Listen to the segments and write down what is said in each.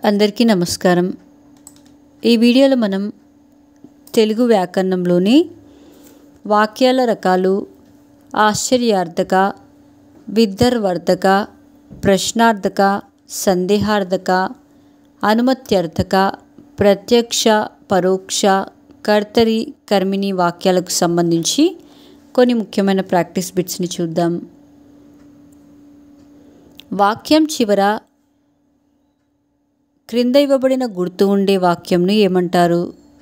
అందరికీ నమస్కారం। ఈ వీడియోలో మనం తెలుగు వ్యాకరణంలోని వాక్యాల రకాలు, ఆశ్చర్యార్థక, విద్ధర్వర్ధక, ప్రశ్నార్థక, సందేహార్థక, అనుమత్యర్థక, ప్రత్యక్ష, పరోక్ష, కర్తరి, కర్మిణి వాక్యాలకు సంబంధించి కొన్ని ముఖ్యమైన ప్రాక్టీస్ బిట్స్ని చూద్దాం। వాక్యం చివర క్రింద ఇవ్వబడిన గుర్తు ఉండే వాక్యంను ఏమంటారు?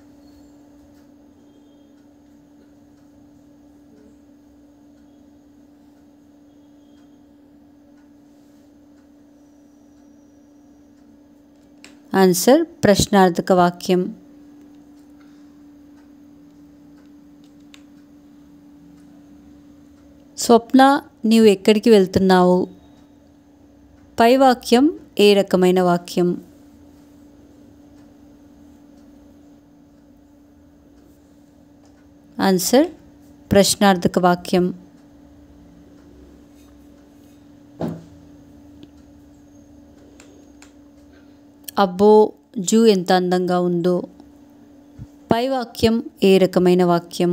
ఆన్సర్ ప్రశ్నార్థక వాక్యం। స్వప్న, నీవు ఎక్కడికి వెళ్తున్నావు? పై వాక్యం ఏ రకమైన వాక్యం? ఆన్సర్ ప్రశ్నార్థక వాక్యం। అబ్బో, జూ ఎంత అందంగా ఉందో। పై వాక్యం ఏ రకమైన వాక్యం?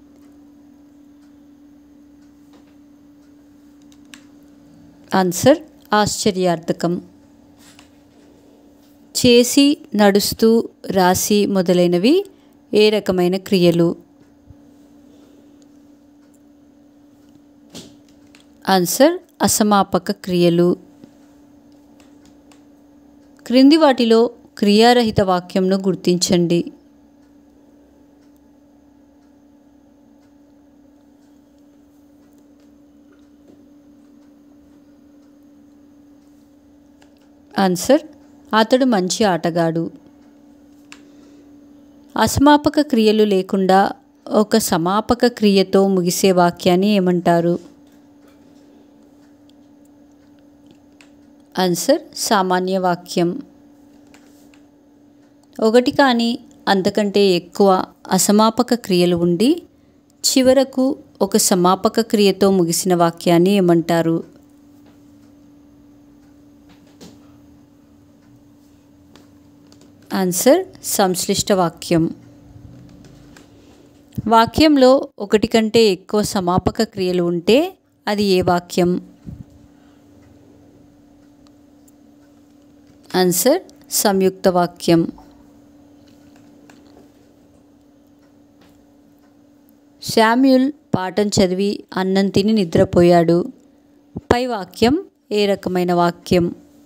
ఆన్సర్ ఆశ్చర్యార్థకం। చేసి, నడుస్తూ, రాసి మొదలైనవి ఏ రకమైన క్రియలు? ఆన్సర్ అసమాపక క్రియలు। క్రింది వాటిలో క్రియారహిత వాక్యంను గుర్తించండి। ఆన్సర్ అతడు మంచి ఆటగాడు। అసమాపక క్రియలు లేకుండా ఒక సమాపక క్రియతో ముగిసే వాక్యాన్ని ఏమంటారు? ఆన్సర్ సామాన్య వాక్యం। ఒకటి కానీ అంతకంటే ఎక్కువ అసమాపక క్రియలు ఉండి చివరకు ఒక సమాపక క్రియతో ముగిసిన వాక్యాన్ని ఏమంటారు? ఆన్సర్ సంశ్లిష్ట వాక్యం। వాక్యంలో ఒకటి కంటే ఎక్కువ సమాపక క్రియలు ఉంటే అది ఏ వాక్యం? ఆన్సర్ సంయుక్త వాక్యం। శామ్యూల్ పాఠం చదివి అన్నం తిని నిద్రపోయాడు। పై వాక్యం ఏ రకమైన వాక్యం?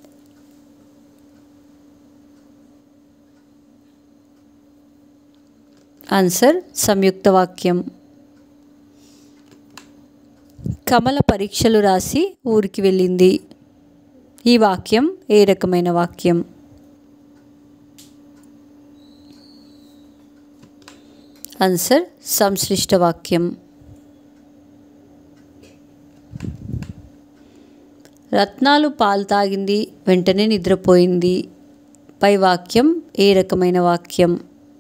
ఆన్సర్ సంయుక్త వాక్యం। కమల పరీక్షలు రాసి ఊరికి వెళ్ళింది। ఈ వాక్యం ఏ రకమైన వాక్యం? ఆన్సర్ సంశ్లిష్ట వాక్యం। రత్నాలు పాలు తాగింది, వెంటనే నిద్రపోయింది। పై వాక్యం ఏ రకమైన వాక్యం?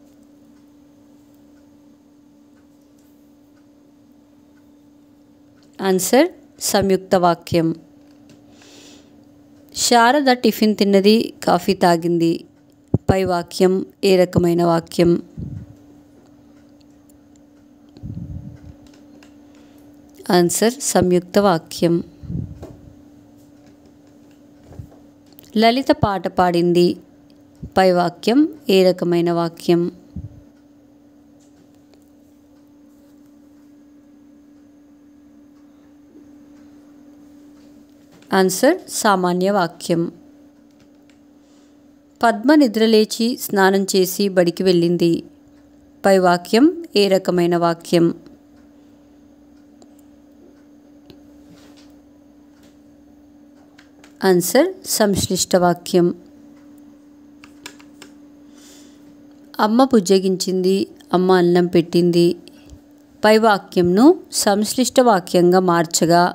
ఆన్సర్ సంయుక్త వాక్యం। శారద టిఫిన్ తిన్నది, కాఫీ తాగింది। పై వాక్యం ఏ రకమైన వాక్యం? ఆన్సర్ సంయుక్త వాక్యం। లలిత పాట పాడింది। పై వాక్యం ఏ రకమైన వాక్యం? ఆన్సర్ సామాన్య వాక్యం। పద్మ నిద్రలేచి స్నానం చేసి బడికి వెళ్ళింది। పై వాక్యం ఏ రకమైన వాక్యం? ఆన్సర్ సంశ్లిష్ట వాక్యం। అమ్మ బుజ్జగించింది, అమ్మ అన్నం పెట్టింది। పై వాక్యంను సంశ్లిష్ట వాక్యంగా మార్చగా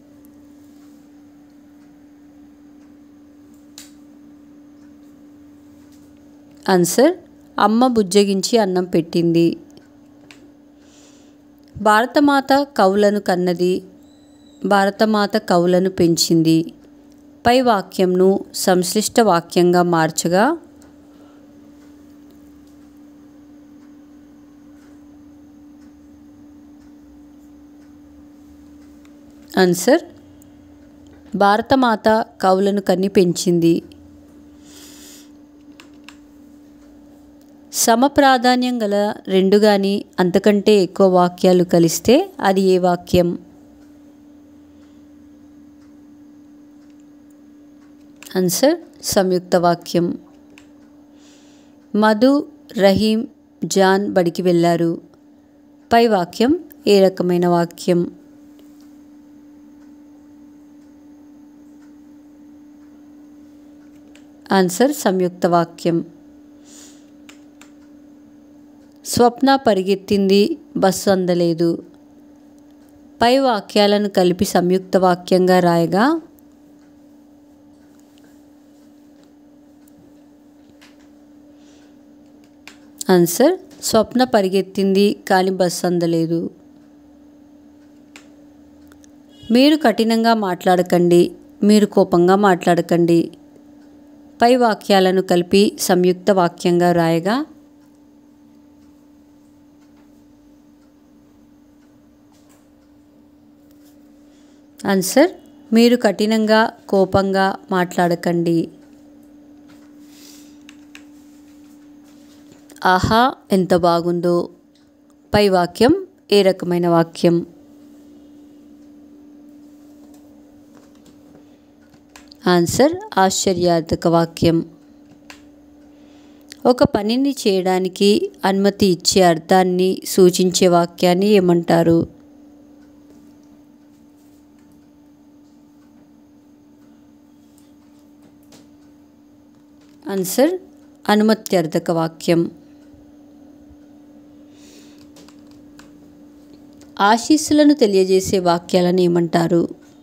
ఆన్సర్ అమ్మ బుజ్జగించి అన్నం పెట్టింది। భారతమాత కవులను కన్నది, భారతమాత కవులను పెంచింది। పై వాక్యంను సంశ్లిష్ట వాక్యంగా మార్చగా ఆన్సర్ భారతమాత కవులను కన్ని పెంచింది. సమప్రాధాన్యం గల రెండు కానీ అంతకంటే ఎక్కువ వాక్యాలు కలిస్తే అది ఏ వాక్యం? ఆన్సర్ సంయుక్త వాక్యం. మధు, రహీం, జాన్ బడికి వెళ్ళారు. పై వాక్యం ఏ రకమైన వాక్యం? ఆన్సర్ సంయుక్త వాక్యం. స్వప్న పరిగెత్తింది, బస్సు అందలేదు. పై వాక్యాలను కలిపి సంయుక్త వాక్యంగా రాయగా ఆన్సర్ స్వప్న పరిగెత్తింది కానీ బస్సు అందలేదు. మీరు కఠినంగా మాట్లాడకండి, మీరు కోపంగా మాట్లాడకండి. పై వాక్యాలను కలిపి సంయుక్త వాక్యంగా రాయగా ఆన్సర్ మీరు కఠినంగా కోపంగా మాట్లాడకండి. ఆహా ఎంత బాగుందో. పై వాక్యం ఏ రకమైన వాక్యం? ఆన్సర్ ఆశ్చర్యార్థక వాక్యం. ఒక పనిని చేయడానికి అనుమతి ఇచ్చే అర్థాన్ని సూచించే వాక్యాన్ని ఏమంటారు? ఆన్సర్ అనుమత్యర్థక వాక్యం. ఆశీస్సులను తెలియజేసే వాక్యాలను ఏమంటారు?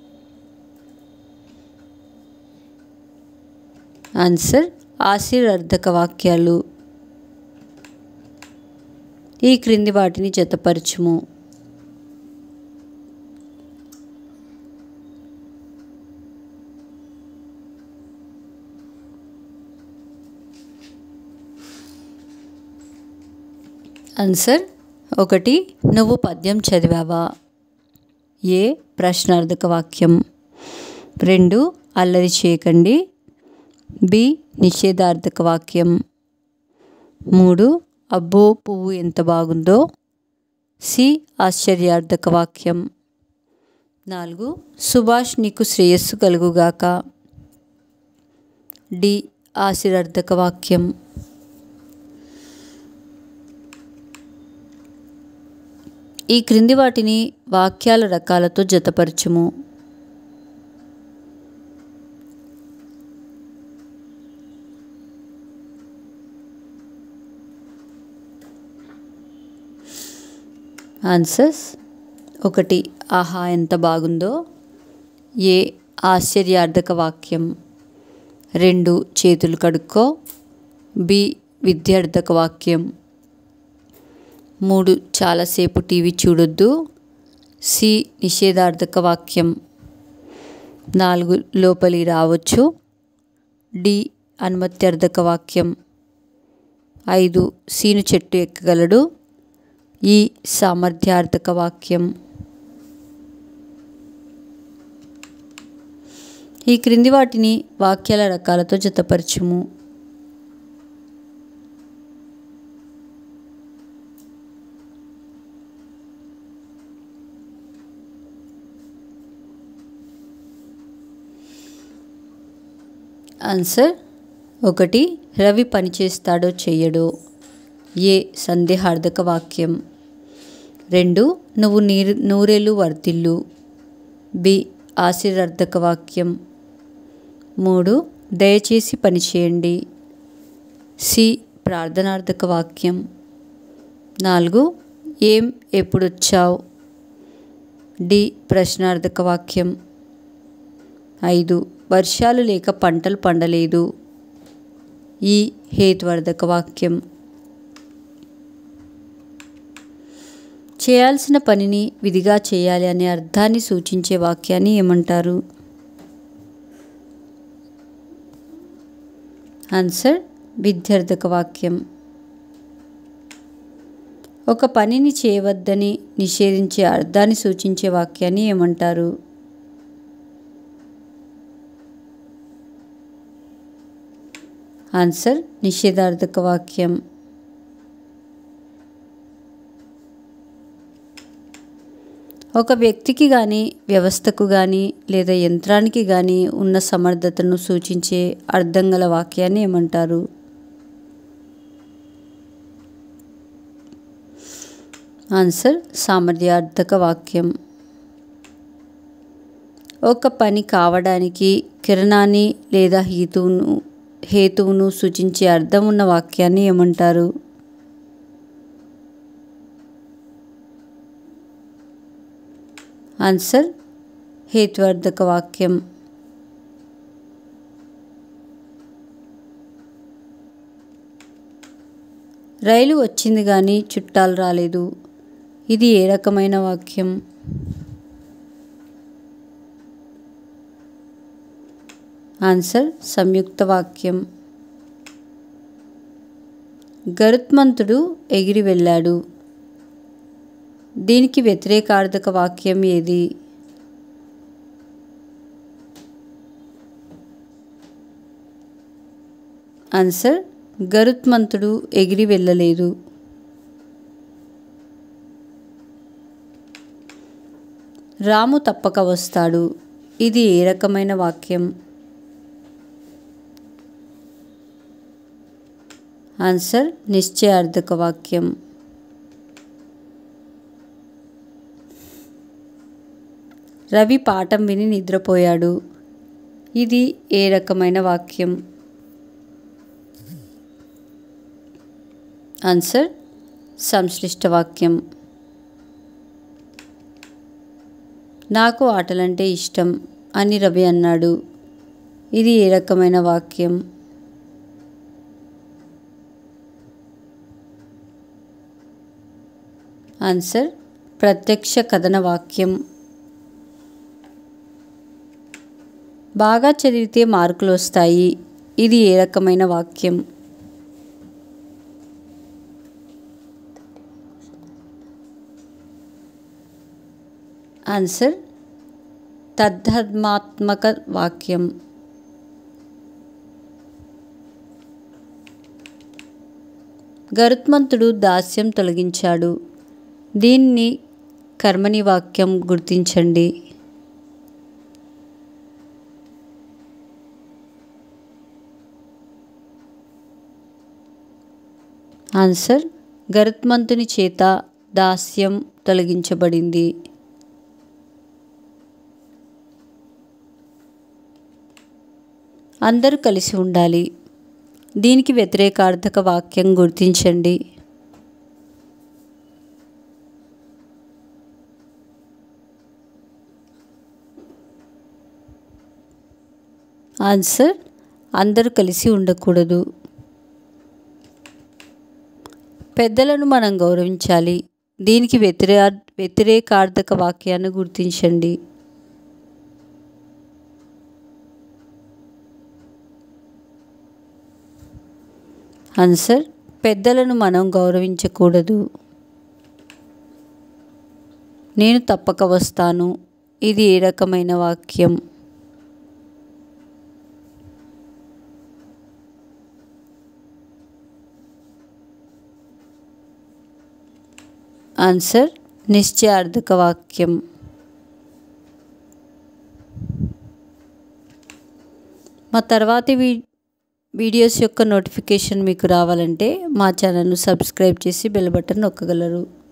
ఆన్సర్ ఆశీర్వాదక వాక్యాలు. ఈ క్రింది వాటిని జతపరచుము. ఆన్సర్ 1 నువ్వు పద్యం చదివావా? ఏ ప్రశ్నార్థక వాక్యం. 2 అల్లరి చేయకండి. బి నిషేధార్థక వాక్యం. 3 అబ్బో పువ్వు ఎంత బాగుందో. సి ఆశ్చర్యార్థక వాక్యం. 4 సుభాష్ నీకు శ్రేయస్సు కలుగుగాక. డి ఆశీర్వాదక వాక్యం. ఈ క్రింది వాటిని వాక్యాల రకాలతో జతపరచుము. ఆన్సర్స్ 1 ఆహా ఎంత బాగుందో. ఏ ఆశ్చర్యార్థక వాక్యం. 2 చేతులు కడుక్కో. బి విద్యార్థక వాక్యం. 3 చాలాసేపు టీవీ చూడొద్దు. సి నిషేధార్థక వాక్యం. 4 లోపలి రావచ్చు. డి అనుమత్యర్థక వాక్యం. 5 సీను చెట్టు ఎక్కగలడు. ఈ సామర్థ్యార్థక వాక్యం. ఈ క్రింది వాటిని వాక్యాల రకాలతో జతపరచుము. ఆన్సర్ 1 రవి పని చేస్తాడో చెయ్యడో. ఏ సందేహార్థక వాక్యం. 2 నువ్వు నూరేళ్ళు వర్ధిల్లు. బి ఆశీర్వాదక వాక్యం. 3 దయచేసి పని చేయండి. సి ప్రార్థనార్థక వాక్యం. 4 ఏం ఎప్పుడొచ్చావు. డి ప్రశ్నార్థక వాక్యం. 5 వర్షాలు లేక పంటలు పండలేదు. ఈ హేతువర్ధక వాక్యం. చేయాల్సిన పనిని విధిగా చేయాలి అనే అర్థాన్ని సూచించే వాక్యాన్ని ఏమంటారు? ఆన్సర్ విధ్యర్థక వాక్యం. ఒక పనిని చేయవద్దని నిషేధించే అర్థాన్ని సూచించే వాక్యాన్ని ఏమంటారు? ఆన్సర్ నిషేధార్థక వాక్యం. ఒక వ్యక్తికి కానీ వ్యవస్థకు కానీ లేదా యంత్రానికి కానీ ఉన్న సమర్థతను సూచించే అర్థం గల వాక్యాన్ని ఏమంటారు? ఆన్సర్ సామర్థ్యార్థక వాక్యం. ఒక పని కావడానికి కిరణాన్ని లేదా హేతువును సూచించే అర్థం ఉన్న వాక్యాన్ని ఏమంటారు? ఆన్సర్ హేత్వార్థక వాక్యం. రైలు వచ్చింది కానీ చుట్టాలు రాలేదు. ఇది ఏ రకమైన వాక్యం? ఆన్సర్ సంయుక్త వాక్యం. గరుత్మంతుడు ఎగిరి వెళ్ళాడు. దీనికి వ్యతిరేకార్థక వాక్యం ఏది? ఆన్సర్ గరుత్మంతుడు ఎగిరి వెళ్ళలేదు. రాము తప్పక వస్తాడు. ఇది ఏ రకమైన వాక్యం? ఆన్సర్ నిశ్చయార్థక వాక్యం. రవి పాఠం విని నిద్రపోయాడు. ఇది ఏ రకమైన వాక్యం? ఆన్సర్ సంశ్లిష్ట వాక్యం. నాకు ఆటలంటే ఇష్టం అని రవి అన్నాడు. ఇది ఏ రకమైన వాక్యం? ఆన్సర్ ప్రత్యక్ష కథన వాక్యం. బాగా చదివితే మార్కులు వస్తాయి. ఇది ఏ రకమైన వాక్యం? ఆన్సర్ తద్ధర్మాత్మక వాక్యం. గరుత్మంతుడు దాస్యం తొలగించాడు. దీన్ని కర్మని వాక్యం గుర్తించండి. ఆన్సర్ గరుత్మంతుని చేత దాస్యం తొలగించబడింది. అందరూ కలిసి ఉండాలి. దీనికి వ్యతిరేకార్థక వాక్యం గుర్తించండి. ఆన్సర్ అందరూ కలిసి ఉండకూడదు. పెద్దలను మనం గౌరవించాలి. దీనికి వ్యతిరేకార్థక వాక్యాన్ని గుర్తించండి. ఆన్సర్ పెద్దలను మనం గౌరవించకూడదు. నేను తప్పక వస్తాను. ఇది ఏ రకమైన వాక్యం? ఆన్సర్ నిశ్చయార్థక వాక్యం. మా తర్వాతి వీడియోస్ యొక్క నోటిఫికేషన్ మీకు రావాలంటే మా ఛానల్ను సబ్స్క్రైబ్ చేసి బెల్ బటన్ నొక్కగలరు.